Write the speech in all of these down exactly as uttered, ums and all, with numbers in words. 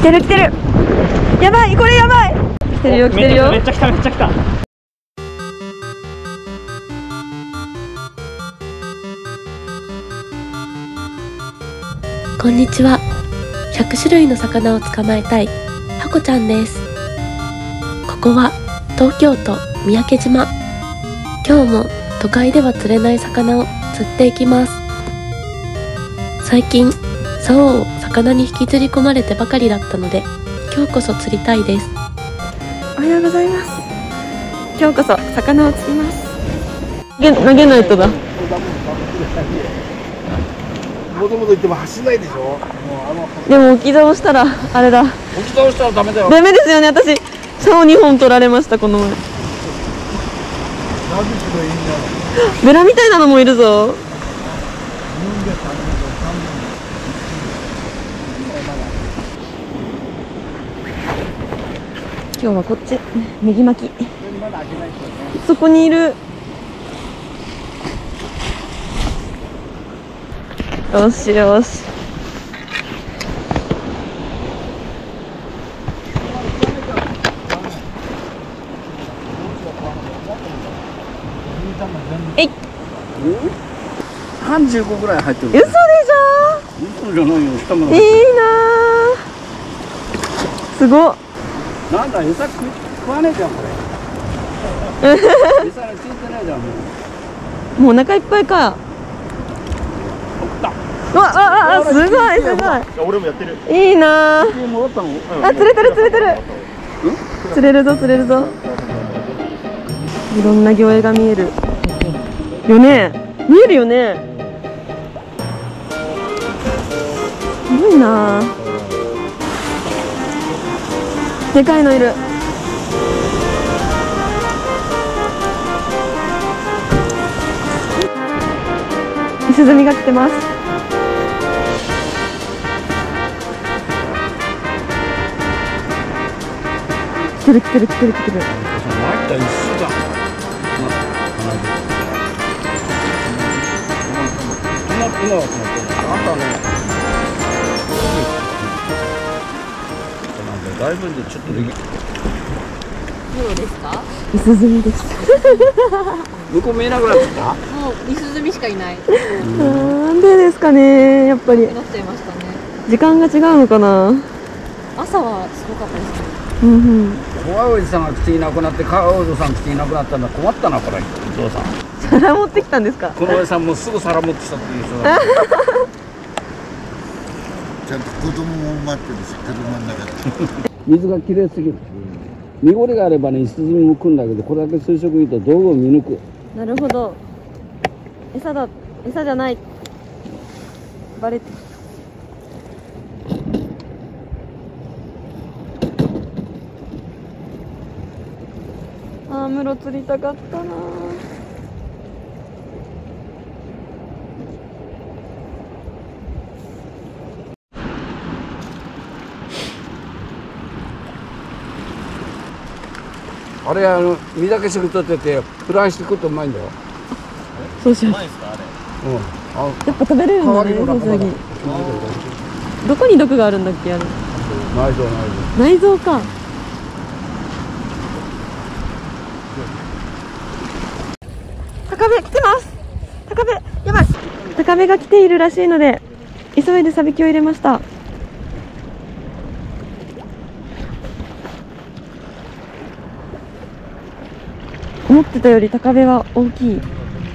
てる来てる。やばい、これやばい。来てるよ来てるよ。 めっちゃ来ためっちゃ来た。 こんにちは。ひゃくしゅるいの魚を捕まえたいハコちゃんです。ここは東京都三宅島。今日も都会では釣れない魚を釣っていきます。最近竿を魚に引きずり込まれてばかりだったので、今日こそ釣りたいです。 おはようございます。今日こそ魚を釣ります。投げ、投げないとだ。 もともと言っても走らないでしょ。もうあのでも置き竿したらあれだ。 置き倒したらダメだよ。 ダメですよね。私竿にほん取られましたこの前。ベラみたいなのもいるぞ。今日はこっち右巻き。そこにいる。よしよし。えい。 さんじゅうごぐらい入ってる。 嘘でしょ。 嘘じゃないよ。下まで。 いいなー。すごっ。 なんだ、餌食食わねえじゃんこれ。餌についてないじゃん。もう。 もうお腹いっぱいか。うわああ、すごいすごい。 俺もやってる。 いいなー。 戻ったの？ あ、釣れてる釣れてる。釣れるぞ釣れるぞ。いろんな魚影が見えるよね。見えるよね。すごいなー。でかいのいる。イスズミが来てます。来てる来てる来てる来てる。 だいぶでちょっとでき。 プロですか？ イスズミです。 向こう見えなくなってきた。 もうイスズミしかいない。 なんでですかね。やっぱりなっちゃいましたね。 時間が違うのかな。 朝はすごかったですね。 うんうん。 小青じさんが来ていなくなって川王子さん来ていなくなったんだ。困ったなこれ。お父さん。 皿持ってきたんですか。 このおじさんもすぐ皿持ってきたっていう人だ。 ちゃんと子供も待ってるし、車の中で。 水がきれいすぎる。濁りがあればね、イスズミも来るんだけど、これだけ水色いいと道具を見抜く。 なるほど。餌だ、餌じゃない。バレて。あー、ムロ釣りたかったな。 あれあの身だけすぐ取っててフライしてくるとうまいんだよ。 そうしよう。 うん。あ、 やっぱ食べれるんだね、 代わりのウサギ。どこに毒があるんだっけ、あれ。 内臓内臓。 内臓か。高め来てます。高め、やばい。高めが来ているらしいので、急いでサビキを入れました。思ってたより高めは大きい。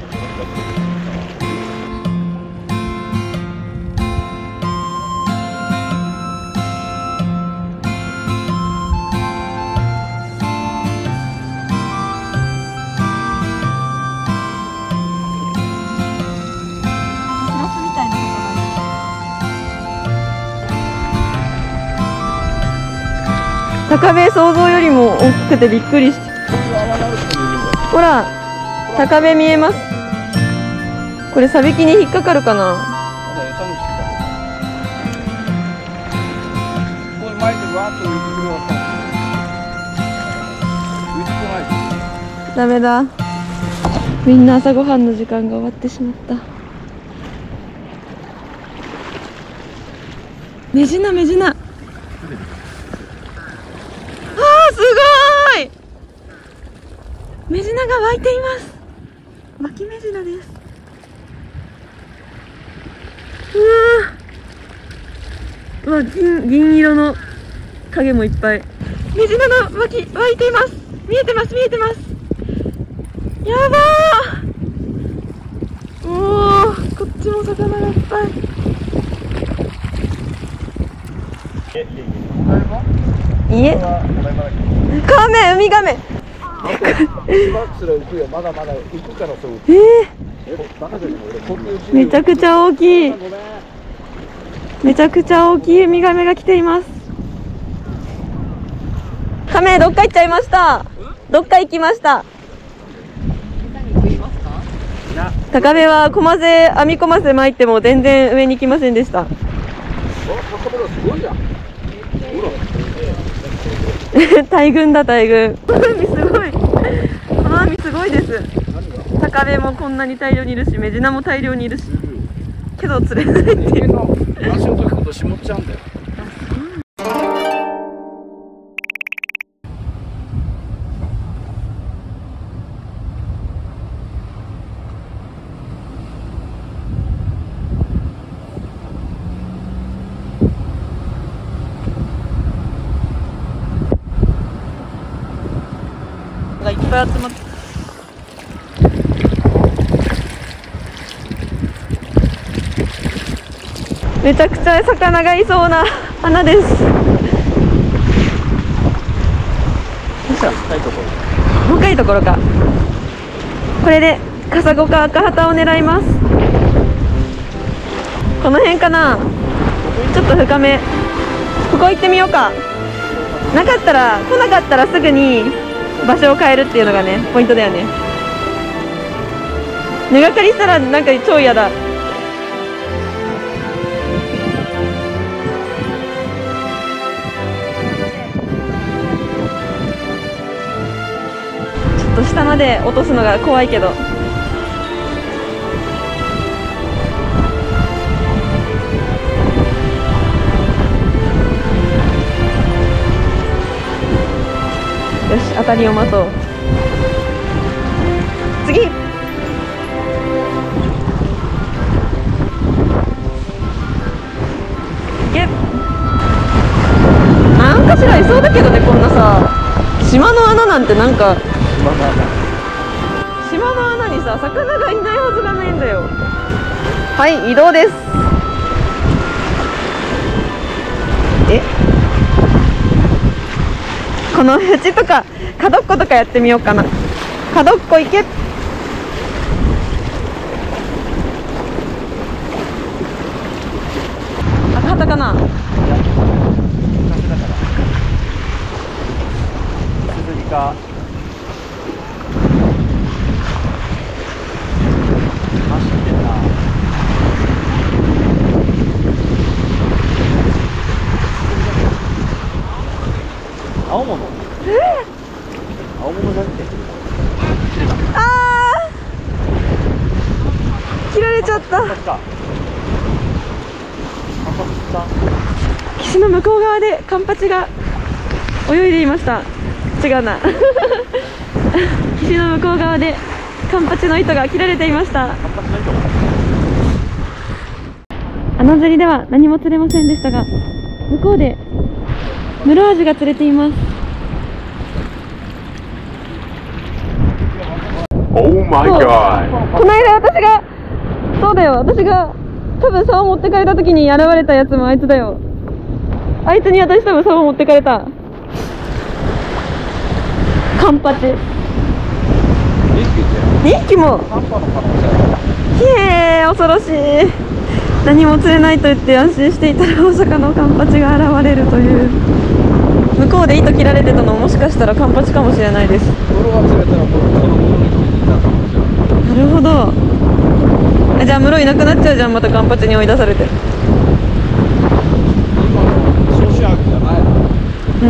高め想像よりも大きくてびっくりして。ほら、高め見えます。これサビキに引っかかるかな。ダメだ。みんな朝ごはんの時間が終わってしまった。メジナメジナ。 メジナが湧いています。湧きメジナです。うわー、うわ、銀、銀色の影もいっぱい。メジナが湧き、湧いています。見えてます、見えてます。やばー。おー、こっちも魚がいっぱい。いえ、カメ、ウミガメ。 まだまだ行くからそう。 えー、めちゃくちゃ大きい。めちゃくちゃ大きいウミガメが来ています。カメ、どっか行っちゃいました。どっか行きました。高めはコマセ、網コマセ巻いても全然上に行きませんでした。大群だ、大群。この海すごい。この網すごいです。高めもこんなに大量にいるし、メジナも大量にいるし。けど釣れないっていう。 足の時ほど絞っちゃうんだよ。 がいっぱい集まって。めちゃくちゃ魚がいそうな穴です。よいしょ。深いところか。これでカサゴか赤ハタを狙います。この辺かな。ちょっと深め。ここ行ってみようか。なかったら来なかったらすぐに場所を変えるっていうのがね、ポイントだよね。根がかりしたらなんか超嫌だ。ちょっと下まで落とすのが怖いけど。よし、当たりを待とう。次。ゲッ。なんかしらいそうだけどね、こんなさ島の穴なんて。なんか島の穴にさ魚がいないはずがないんだよ。はい、移動です。え、この縁とか角っことかやってみようかな。角っこ行け。赤旗かな。 鈴木か。走ってるな。青物。青物じゃなくて。 あー、切られちゃった。岸の向こう側でカンパチが泳いでいました。違うな。岸の向こう側でカンパチの糸が切られていました。穴釣りでは何も釣れませんでしたが、向こうでムロアジが釣れています。 Oh my god! この間私が、そうだよ、私が多分竿を持ってかれた時に現れたやつもあいつだよ。あいつに私多分竿を持ってかれた。カンパチにひきも。ひえー、恐ろしい。何も釣れないと言って安心していたら大阪のカンパチが現れるという。向こうで糸切られてたのもしかしたらカンパチかもしれないです。なるほど。じゃあ室いなくなっちゃうじゃん、またカンパチに追い出されて。うん、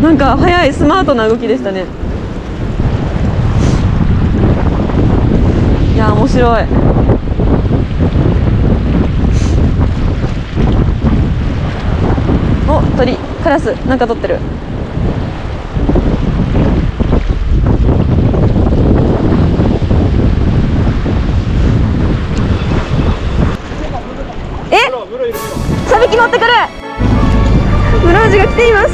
なんか速いスマートな動きでしたね。いや面白い。お、鳥、カラス、なんか取ってる。 ています。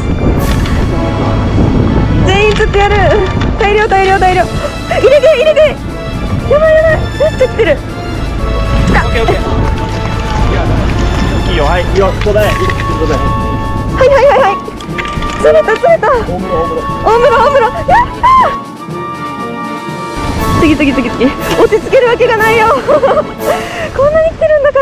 全員釣ってやる。大量大量大量。入れて入れて。やばいやばい。めっちゃ来てる。来た。 オッケーオッケー。いいよ、はい、いいよ、ちょうだい。ちょうだい。 はいはいはいはい。釣れた釣れた。大室大室大室大室。やったー。次次次次。落ち着けるわけがないよ。こんなに来てるんだから。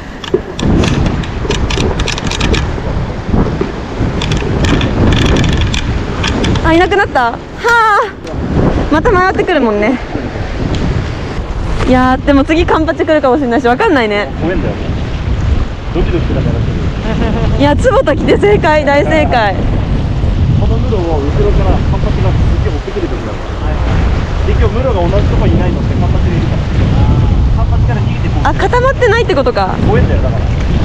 あ、いなくなった。はあ。また回ってくるもんね。いやー、でも次カンパチ来るかもしれないし、わかんないね。 ごめんだよね。ドキドキしながらしてる。 いや、坪田来て正解、大正解。 この室を後ろからカンパチがすっげえ追ってくる時だから。で、今日室が同じとこにいないのってカンパチがいるから。カンパチから逃げてこう。 あ、固まってないってことか。 ごめんだよ、だから。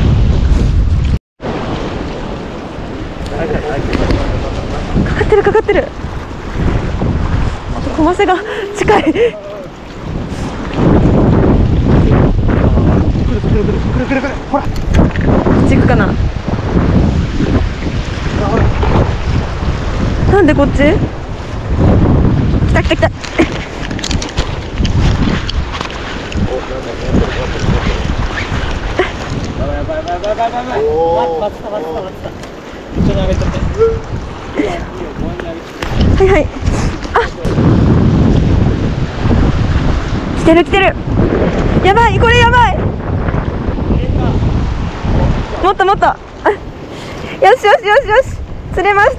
はいはいはい。 かかってるかかってる。コマセが近い。 くるくるくるくるくるくる。ほら。 こっち行くかな。なんでこっち？来た来た来た。 やばいやばいやばいやばいやばいやばい。待ってた待ってた待ってた。一緒に上げちゃって。いいよいいよ、ごめんね、上げちゃって。 はいはい。あ。来てる来てる。やばい、これやばい。もっともっと。よしよしよしよし。釣れました。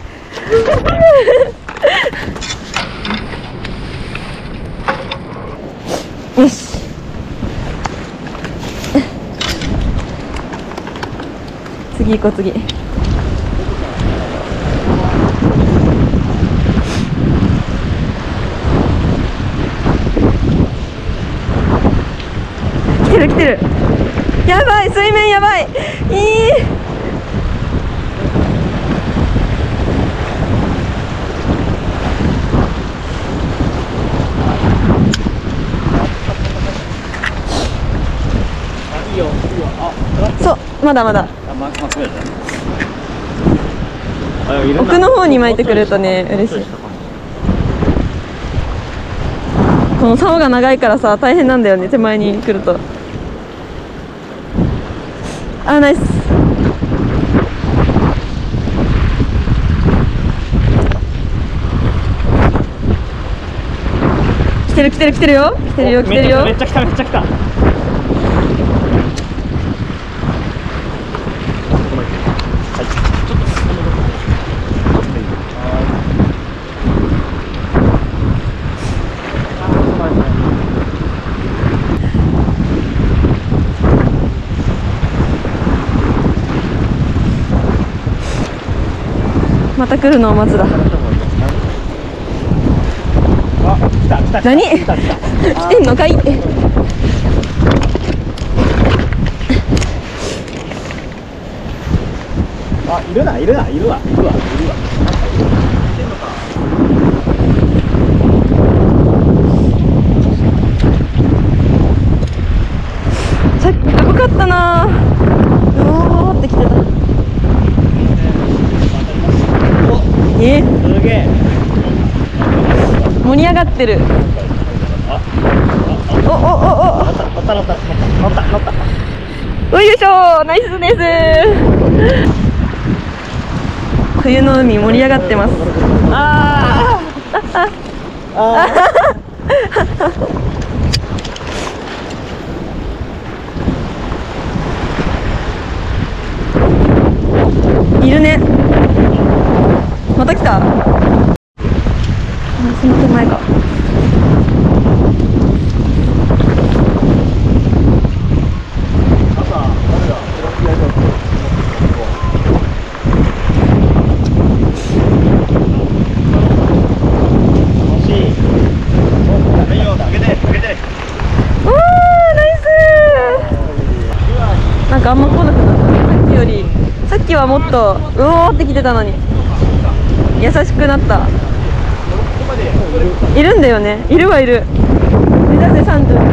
よし。次行こう次。来てる来てる。やばい、水面やばい。いい。そう、まだまだ。奥の方に巻いてくれるとね、嬉しい。この竿が長いからさ、大変なんだよね、手前に来ると。あ、ナイス。来てる来てる来てるよ。来てるよ来てるよ。 めっちゃ来ためっちゃ来た。 また来るのを待つだ。何？来てんのかい？ あ、いるな、いるな、いるわ、いるわ、いるわ。 さっきすごかったな。うおーって来てた。え？ すげえ。 盛り上がってる。おおおお。 乗った乗った乗った乗った乗った。 おいよいしょ、ナイスです。冬の海盛り上がってます。 ああ。ああ。 いるね。また来た。その手前か。なんかあんま来なくなった。さっきより、さっきはもっとうおーって来てたのに優しくなった。いるんだよね。いるはいる。目指せさんじゅう。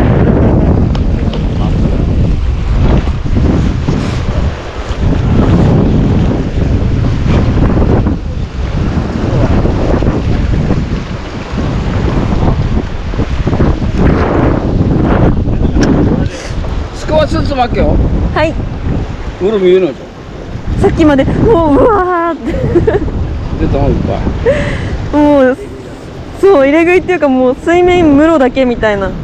つまっけよ。 はい。 ムロ見えないじさっきまでもううわーってゃん。出たもんいっぱい。 もうそう入れ食いっていうかもう水面室だけみたいな。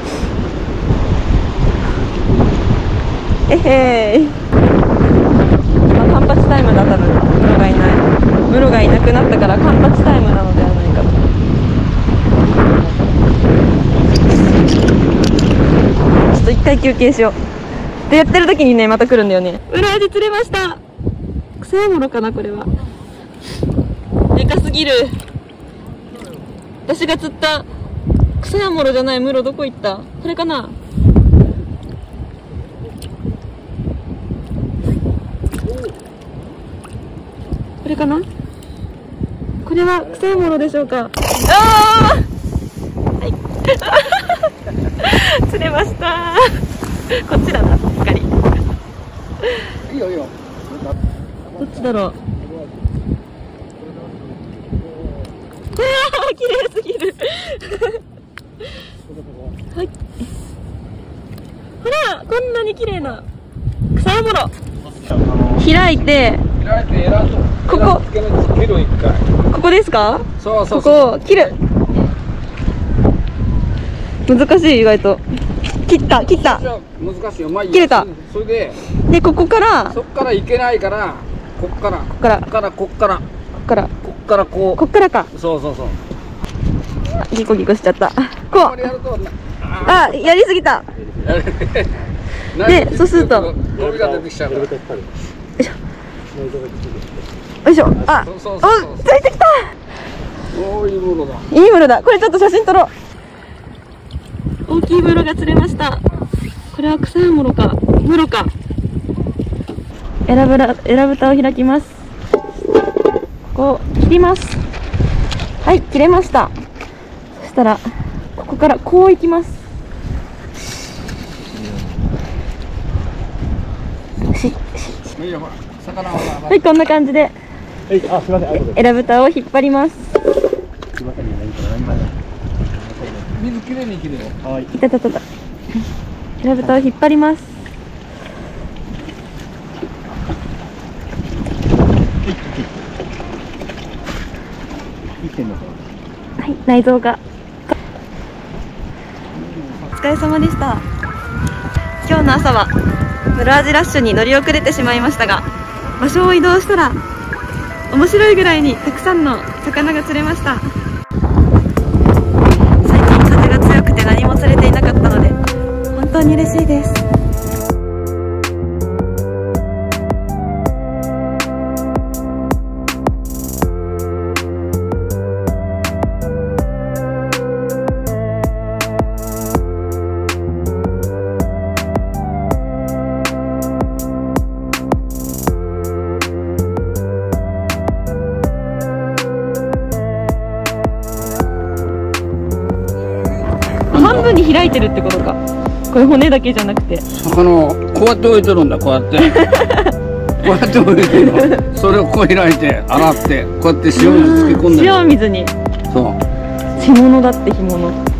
えへーい。まあ、カンパチタイムだ多分室がいない室がいなくなったからカンパチタイムなのではないかと。ちょっと一回休憩しようってやってる時にねまた来るんだよね。裏味釣れました。クサヤモロかなこれは。でかすぎる。私が釣ったクサヤモロじゃないムロどこ行った？これかな？これかな？これはクサヤモロでしょうか？ああはい釣れましたこっちだな、しっかり。 いいよいいよ。 どっちだろう。うわー綺麗すぎるはい、ほらこんなに綺麗なクサヤモロ開いて、 開いてエラここエラつける切る一回。 ここですか？ そうそうそう。 ここを切る。難しい、意外と。切った切った難しいよ。まあいいや。 切れた。 それででここからそっからいけないからこっからここっからっからこっからこっからこっからここっからか。 う。そうそうそう。 ギコギコしちゃった。ここれやうるとなあやりすぎた。でそうするとゴミが出てきちゃうから。 よいしょ。あそうそうそうそうおついてきた。 おーいいものだ。 いいムロだ。これちょっと写真撮ろう。大きいムロが釣れました。これはクサヤモロかムロか。エラブラエラ蓋を開きます。ここを切ります。はい切れました。そしたらここからこういきます。ししいいよほら魚はほら。 はいこんな感じではい、あ、すみません、ありがとうございます。 エラ蓋を引っ張ります。 すみませんね、何から何まで。 水きれいに切るよ。 はい。 いたたたた。エラ蓋を引っ張ります。 いってんのかな。 はい、内臓が。お疲れ様でした。今日の朝はムロアジラッシュに乗り遅れてしまいましたが、場所を移動したら面白いぐらいにたくさんの魚が釣れました。最近風が強くて何も釣れていなかったので本当に嬉しいです。半分に開いてるってことか。これ骨だけじゃなくて魚をこうやって置いてるんだ。こうやってこうやって置いてるの。それをこう開いて洗ってこうやって塩水漬け込んでる。 塩水にそう干物だって干物。